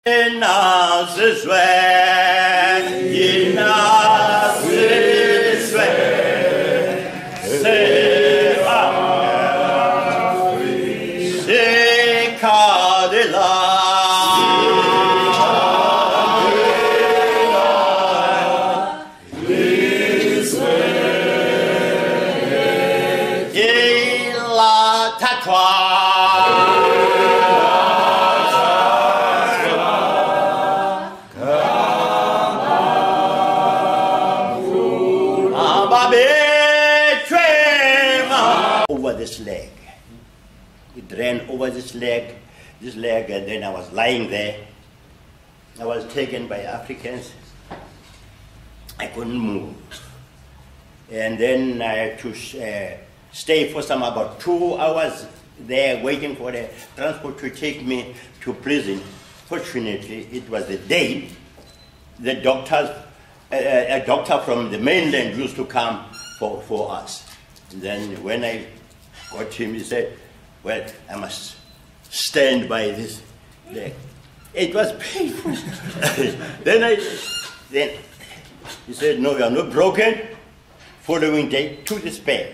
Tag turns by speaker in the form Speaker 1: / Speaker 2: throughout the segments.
Speaker 1: Over this leg. It ran over this leg, and then I was lying there. I was taken by Africans. I couldn't move. And then I had to stay for about 2 hours there waiting for the transport to take me to prison. Fortunately, it was the day the doctors, a doctor from the mainland used to come for us. And then when I got him, he said, well, I must stand by this leg. It was painful. then he said, no, you are not broken. Following day, to despair.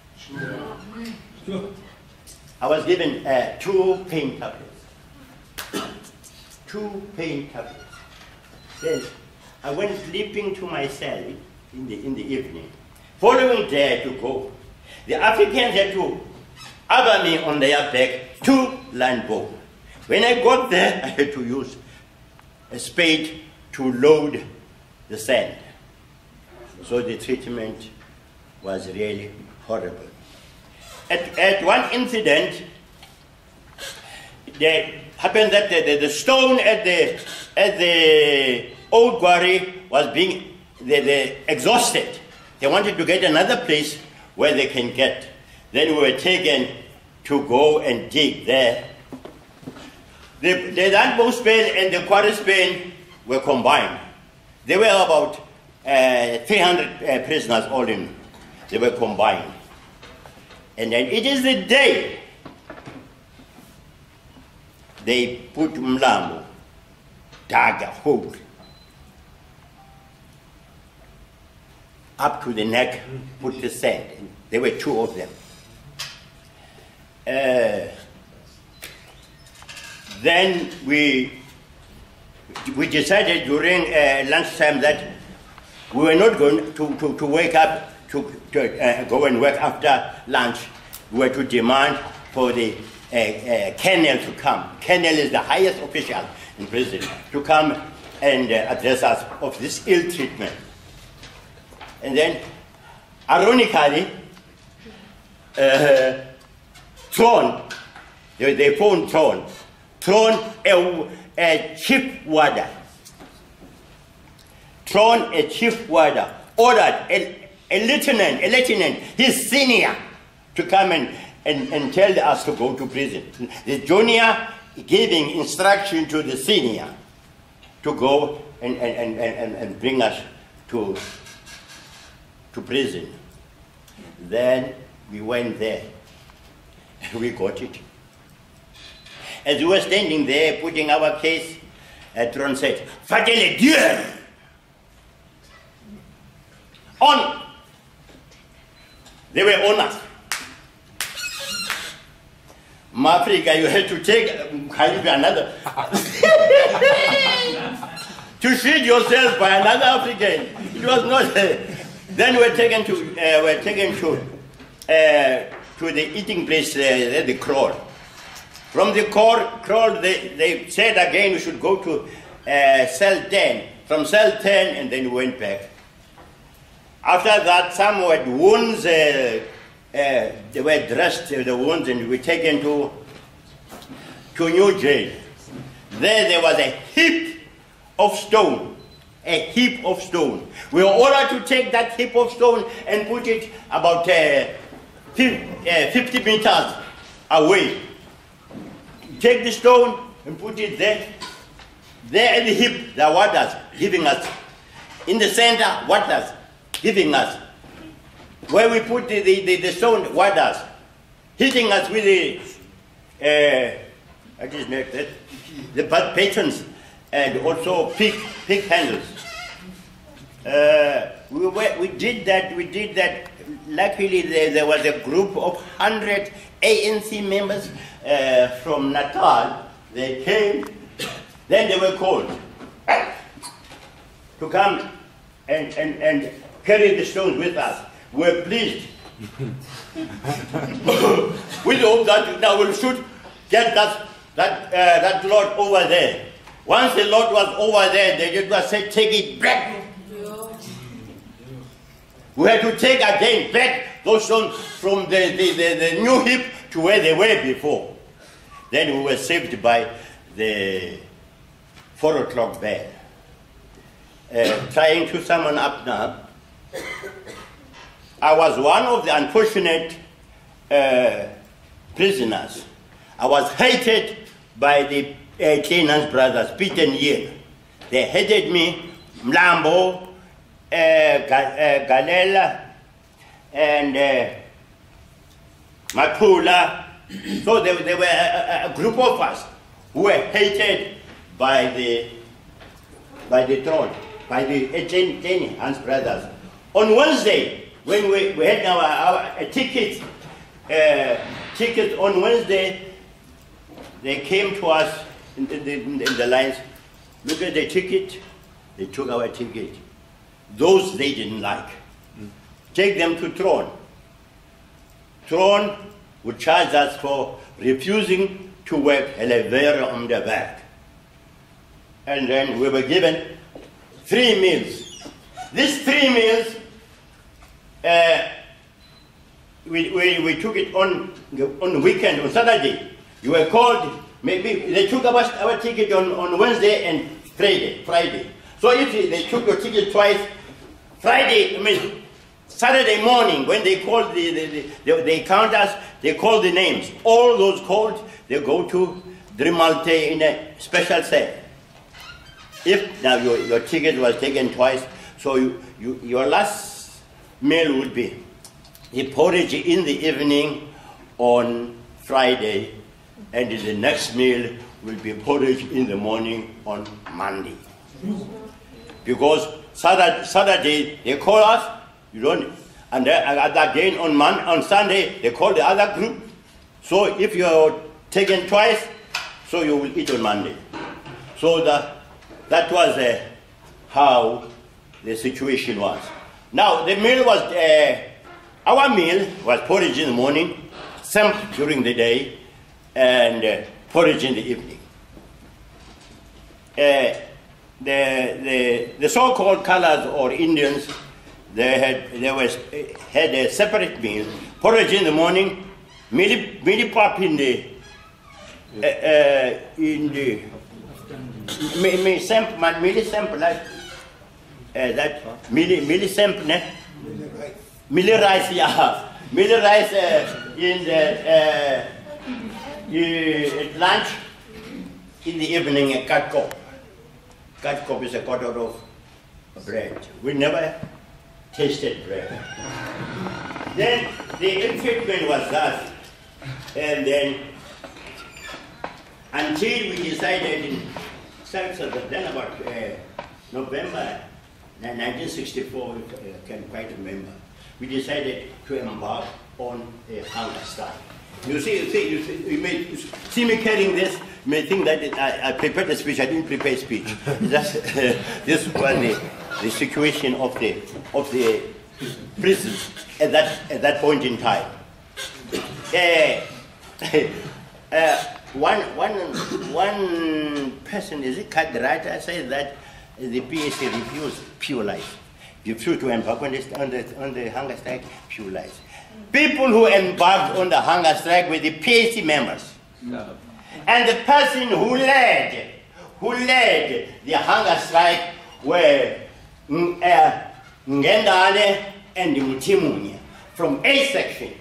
Speaker 1: I was given 2 pain tablets. 2 pain tablets. Then I went sleeping to my cell in the evening. Following day to go, the Africans had to cover me on their back to Landbo. When I got there, I had to use a spade to load the sand. So the treatment was really horrible. At one incident, it happened that the stone at the old quarry was being exhausted. They wanted to get another place where they can get. Then we were taken to go and dig there. The Landbo span and the quarry span were combined. There were about 300 prisoners all in. They were combined. And then it is the day they put Mlambo, dug a hole up to the neck, put the sand. And there were 2 of them. Then we decided during lunchtime that we were not going to wake up to go and work after lunch. We were to demand for the Colonial to come. Colonial is the highest official in prison, to come and address us of this ill treatment. And then, ironically, Tron, they phoned Tron, a chief warder. Tron, a chief warder, ordered a lieutenant, his senior, to come and tell us to go to prison. The junior giving instruction to the senior to go and bring us to prison. Then we went there. We got it. As we were standing there putting our case, Tron said, "Fatele Dieu! On!" They were on us. Africa, you had to take another to feed yourself by another African. It was not. Then we were taken to the eating place, the crawl. From the crawl, they said again we should go to cell 10. From cell 10, and then we went back. After that, some had wounds. They were dressed, the wounds, and we were taken to New Jail. There was a heap of stone. A heap of stone. We were ordered to take that heap of stone and put it about 50 meters away. Take the stone and put it there. There at the heap, the waters giving us. In the center, waters giving us. Where we put the stone, waters hitting us with the patrons, and also pig handles. We did that. Luckily, there was a group of 100 ANC members from Natal. They came, then they were called to come and carry the stones with us. We were pleased. We hope that now we should get that lot over there. Once the lot was over there, they just said, take it back. We had to take again back those stones from the new heap to where they were before. Then we were saved by the 4 o'clock bell. Trying to summon up now, I was one of the unfortunate prisoners. I was hated by the Canaan's brothers, Peter and Yale. They hated me, Mlambo, Galela, and Makula. So there were a group of us who were hated by the throne, by the Canaan's brothers. On Wednesday, when we had our tickets on Wednesday, they came to us in the lines. Look at the ticket. They took our ticket. Those they didn't like. Take them to Throne. Throne would charge us for refusing to work Helevera on the back. And then we were given 3 meals. These 3 meals, we took it on the weekend, on Saturday. You were called, maybe they took our ticket on Wednesday and Friday. So if they took your ticket twice, Saturday morning, when they called they count us, they call the names. All those called, they go to Drimalte in a special cell. If now your ticket was taken twice, so your last meal would be the porridge in the evening on Friday, and the next meal will be porridge in the morning on Monday. Because Saturday they call us, you don't, and again on Sunday they call the other group. So if you're taken twice, so you will eat on Monday. So that was how the situation was. Now the meal was, our meal was porridge in the morning, samp during the day, and porridge in the evening. The so-called colors or Indians, they had a separate meal. Porridge in the morning, mili pap in the mili sample like that mili sample ne mili rice, yeah, mili rice in the lunch, in the evening a katkop. Katkop is a quarter of bread. We never tasted bread. Then the infantry was that, and then until we decided in then about November 1964, I can quite remember, we decided to embark on a hunger strike. You see, you may see me carrying this, you may think that I prepared a speech. I didn't prepare a speech. This was the situation of the prisons at that point in time. One person, is it Kadrata, said that the PAC refused pure life. Refused to embark on the hunger strike, pure life. People who embarked on the hunger strike were the PAC members. No. And the person who led the hunger strike were Ngendane and Mutimunya from A section.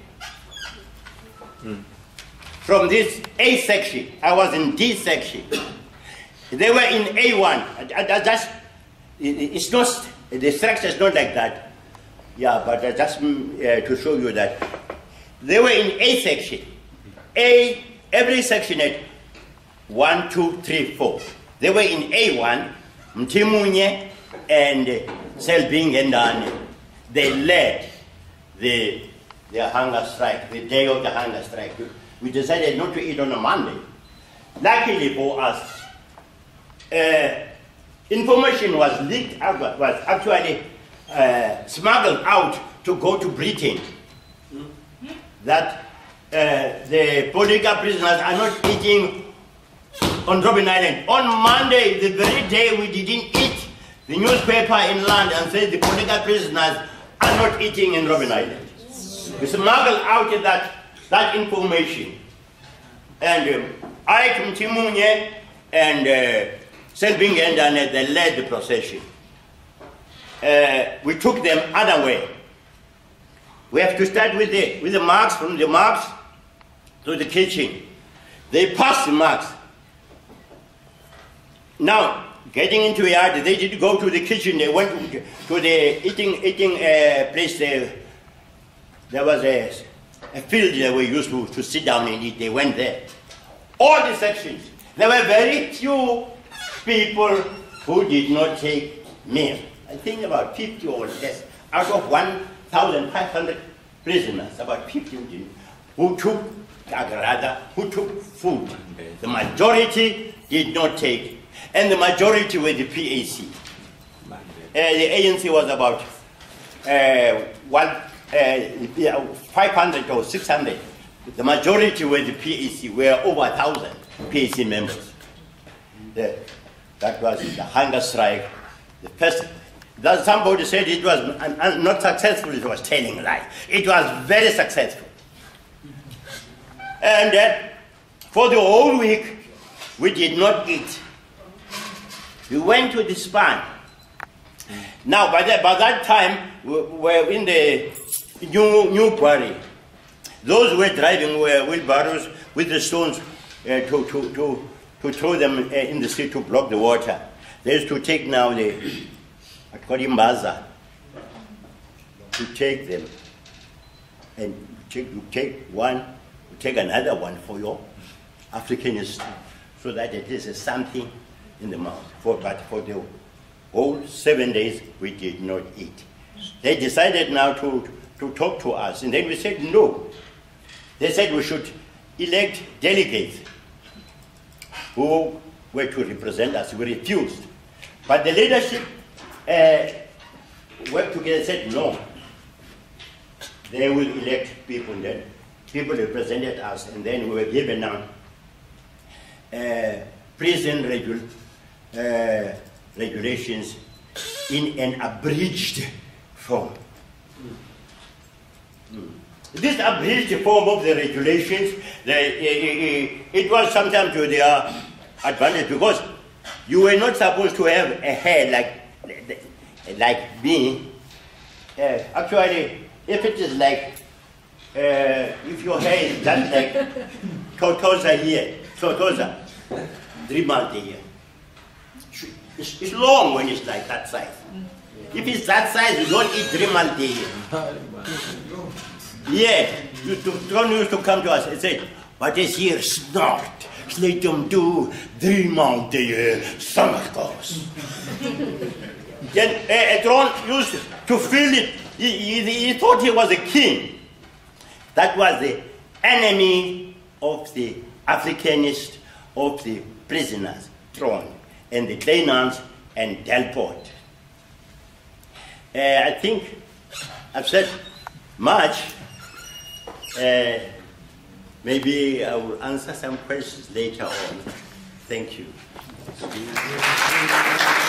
Speaker 1: From this A section, I was in D section. They were in A1. It's not, the structure is not like that. Yeah, but just to show you that they were in A section. Every section had 1, 2, 3, 4. They were in A1, Mtimunye and Selbing and Dani. They led the hunger strike, the day of the hunger strike. We decided not to eat on a Monday. Luckily for us, information was leaked out, was actually smuggled out to go to Britain, that the political prisoners are not eating on Robben Island. On Monday, the very day we didn't eat, the newspaper in London said the political prisoners are not eating in Robben Island. We smuggled out that information. And I, Timunye, and Selbing and they led the procession. We took them other way. We have to start with the marks, from the marks to the kitchen. They passed the marks. Now, getting into a yard, they didn't go to the kitchen. They went to the eating place. There was a field that we used to sit down and eat. They went there. All the sections. There were very few people who did not take meal. I think about 50 or less. Out of 1,500 prisoners, about 50 who took agarada, who took food. The majority did not take. And the majority were the PAC. The ANC was about 500 or 600. The majority were the PAC, were over 1,000 PAC members. That was the hunger strike. The first, that somebody said it was not successful, it was telling a lie. It was very successful. And for the whole week, we did not eat. We went to the span. Now, by that time, we were in the new quarry. Those who were driving were wheelbarrows with the stones to throw them in the sea to block the water. They used to take now the Kwedi Mkhaliphi to take them. And you take one, you take another one for your Africanist, so that at least there's something in the mouth. But for the whole 7 days, we did not eat. They decided now to talk to us, and then we said no. They said we should elect delegates who were to represent us. We refused. But the leadership worked together and said no. They will elect people, and then people represented us, and then we were given now prison regulations in an abridged form. This abridged form of the regulations, it was sometimes to their advantage, because you were not supposed to have a hair like me. Actually, if it is like, if your hair is just like Totosa here, Totosa, 3 months a year. It's long when it's like that size. If it's that size, you don't eat 3 months a year. Yeah, John used to come to us and say, but this here snort, let them do 3 months a year, summer course. Then John used to feel it. He thought he was a king. That was the enemy of the Africanist, of the prisoners, Tron, and the Kleinans and Delport. I think I've said much. Maybe I will answer some questions later on. Thank you.